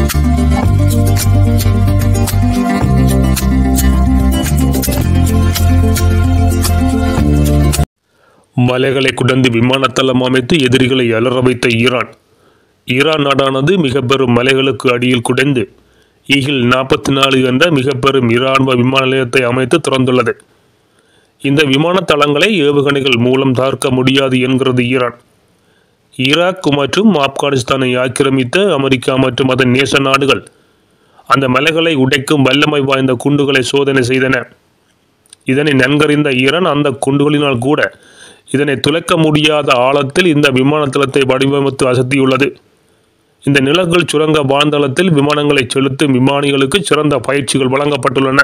மலைகளை குடந்து விமானத்தளம் அமைத்து எதிரிகளை அலற வைத்த ஈரான் நாடானது மிக பெரும் மலைகளுக்கு அடியில் குடைந்து ஈகிள் 44 என்ற மிக பெரும் இராணுவ விமான நிலையத்தை அமைத்து திறந்துள்ளது. இந்த விமான தளங்களை ஏவுகணைகள் மூலம் தாக்க முடியாது என்கிறது ஈரான். ஈராக் மற்றும் ஆப்கானிஸ்தானை ஆக்கிரமித்த அமெரிக்கா மற்றும் அதன் நேச நாடுகள் அந்த மலைகளை உடைக்கும் வல்லமை வாய்ந்த குண்டுகளை சோதனை செய்தன. இதனை நன்கறிந்த ஈரான் அந்த குண்டுகளினால் கூட இதனை துளைக்க முடியாத ஆழத்தில் இந்த விமான தளத்தை வடிவமைத்து அசத்தியுள்ளது. இந்த நிலங்கள் சுரங்க வான்தளத்தில் விமானங்களை செலுத்தும் விமானிகளுக்கு சிறந்த பயிற்சிகள் வழங்கப்பட்டுள்ளன.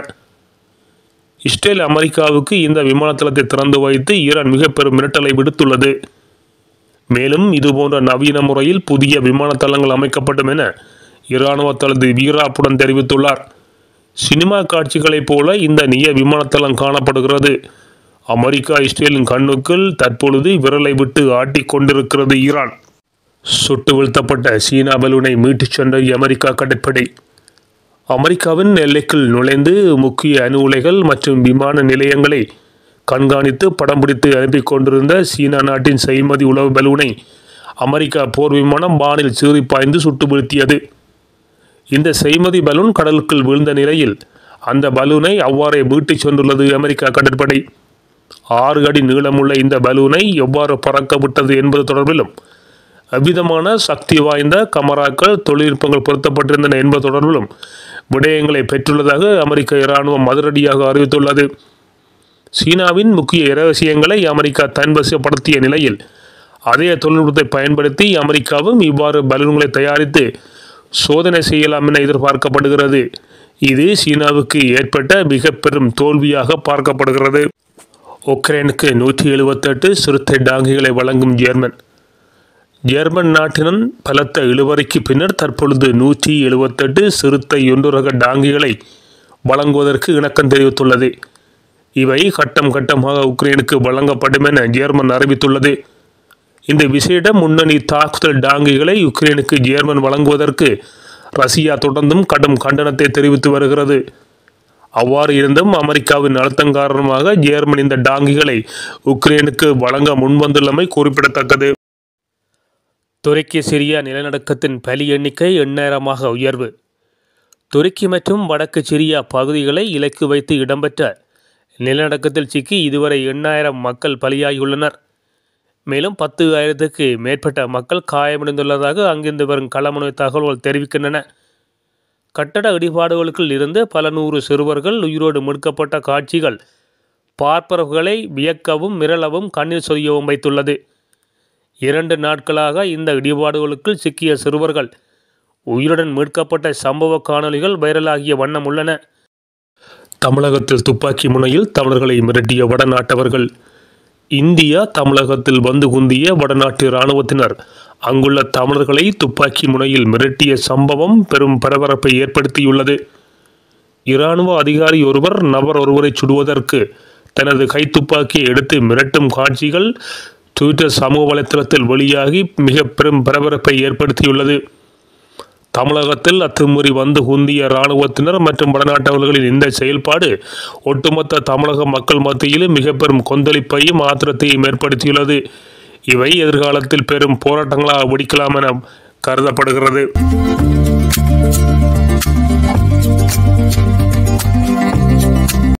இஸ்ரேல் அமெரிக்காவுக்கு இந்த விமான தளத்தை திறந்து வைத்து ஈரான் மிக பெரும் மிரட்டலை விடுத்துள்ளது. மேலும் இதுபோன்ற நவீன முறையில் புதிய விமான தளங்கள் அமைக்கப்படும் என இராணுவ தளபதி வீராப்புடன் தெரிவித்துள்ளார். சினிமா காட்சிகளைப் போல இந்த நிய விமானத்தளம் காணப்படுகிறது. அமெரிக்கா இஸ்ரேலின் கண்ணுக்குள் தற்பொழுது விரலை விட்டு ஆட்டிக் கொண்டிருக்கிறது ஈரான். சுட்டு வீழ்த்தப்பட்ட சீனா பலூனை மீட்டுச் சென்ற அமெரிக்கா கடற்படை. அமெரிக்காவின் எல்லைக்குள் நுழைந்து முக்கிய அணு உலைகள் மற்றும் விமான நிலையங்களை கண்காணித்து படம் பிடித்து அனுப்பி கொண்டிருந்த சீனா நாட்டின் செய்மதி உளவு பலூனை அமெரிக்கா போர் விமானம் வானில் சீறி பாய்ந்து சுட்டு வீழ்த்தியது. இந்த செய்மதி பலூன் கடலுக்குள் வீழ்ந்த நிலையில் அந்த பலூனை அவ்வாறே மீட்டுச் சென்றுள்ளது அமெரிக்கா கடற்படை. 6 அடி நீளமுள்ள இந்த பலூனை எவ்வாறு பறக்க விட்டது என்பது தொடர்பிலும் அவ்விதமான சக்தி வாய்ந்த கமராக்கள் தொழில்நுட்பங்கள் பொருத்தப்பட்டிருந்தன என்பது தொடர்பிலும் விடயங்களை பெற்றுள்ளதாக அமெரிக்க இராணுவம் அதிரடியாக அறிவித்துள்ளது. சீனாவின் முக்கிய இரகசியங்களை அமெரிக்கா தன்வசப்படுத்திய நிலையில் அதே தொழில்நுட்பத்தை பயன்படுத்தி அமெரிக்காவும் இவ்வாறு பலூன்களை தயாரித்து சோதனை செய்யலாம் என எதிர்பார்க்கப்படுகிறது. இது சீனாவுக்கு ஏற்பட்ட மிக பெரும் தோல்வியாக பார்க்கப்படுகிறது. உக்ரைனுக்கு 178 சிறுத்தை டாங்கிகளை வழங்கும் ஜெர்மன் நாட்டின் பலத்த இழுவரைக்கு பின்னர் தற்பொழுது 178 சிறுத்தை ஒன்றுரக டாங்கிகளை வழங்குவதற்கு இணக்கம் தெரிவித்துள்ளது. இவை கட்டம் கட்டமாக உக்ரைனுக்கு வழங்கப்படும் என ஜெர்மன் அறிவித்துள்ளது. இந்த விசேட முன்னணி தாக்குதல் டாங்கிகளை உக்ரைனுக்கு ஜெர்மன் வழங்குவதற்கு ரஷ்யா தொடர்ந்தும் கடும் கண்டனத்தை தெரிவித்து வருகிறது. அவ்வாறு இருந்தும் அமெரிக்காவின் அழுத்தம் காரணமாக ஜெர்மன் இந்த டாங்கிகளை உக்ரைனுக்கு வழங்க முன்வந்துள்ளமை குறிப்பிடத்தக்கது. துருக்கி சிரியா நிலநடுக்கத்தின் பலி எண்ணிக்கை 8000 உயர்வு. துருக்கி மற்றும் வடக்கு சிரியா பகுதிகளை இலக்கு வைத்து இடம்பெற்ற நிலநடுக்கத்தில் சிக்கி இதுவரை 8000 மக்கள் பலியாகியுள்ளனர். மேலும் 10,000க்கு மேற்பட்ட மக்கள் காயமடைந்துள்ளதாக அங்கிருந்து வரும் களமுனை தகவல்கள் தெரிவிக்கின்றன. கட்டட இடிபாடுகளுக்குள் இருந்து பல நூறு சிறுவர்கள் உயிரோடு மீட்கப்பட்ட காட்சிகள் பார்ப்பவர்களை வியக்கவும் மிரளவும் கண்ணீர் சொரியவும் வைத்துள்ளது. 2 நாட்களாக இந்த இடிபாடுகளுக்குள் சிக்கிய சிறுவர்கள் உயிருடன் மீட்கப்பட்ட சம்பவ காணொலிகள் வைரலாகிய வண்ணம் உள்ளன. தமிழகத்தில் துப்பாக்கி முனையில் தமிழர்களை மிரட்டிய வடநாட்டவர்கள். இந்தியா தமிழகத்தில் வந்து குந்திய வடநாட்டு இராணுவத்தினர் அங்குள்ள தமிழர்களை துப்பாக்கி முனையில் மிரட்டிய சம்பவம் பெரும் பரபரப்பை ஏற்படுத்தியுள்ளது. இராணுவ அதிகாரி ஒருவர் நபர் ஒருவரை சுடுவதற்கு தனது கைத்துப்பாக்கியை எடுத்து மிரட்டும் காட்சிகள் ட்விட்டர் சமூக வலைத்தளத்தில் வெளியாகி மிக பெரும் பரபரப்பை ஏற்படுத்தியுள்ளது. தமிழகத்தில் அத்துமீறி வந்து குந்திய இராணுவத்தினர் மற்றும் வடநாட்டவர்களின் இந்த செயல்பாடு ஒட்டுமொத்த தமிழக மக்கள் மத்தியிலும் மிக பெரும் கொந்தளிப்பையும் ஆத்திரத்தையும் ஏற்படுத்தியுள்ளது. இவை எதிர்காலத்தில் பெரும் போராட்டங்களாக வெடிக்கலாம் என கருதப்படுகிறது.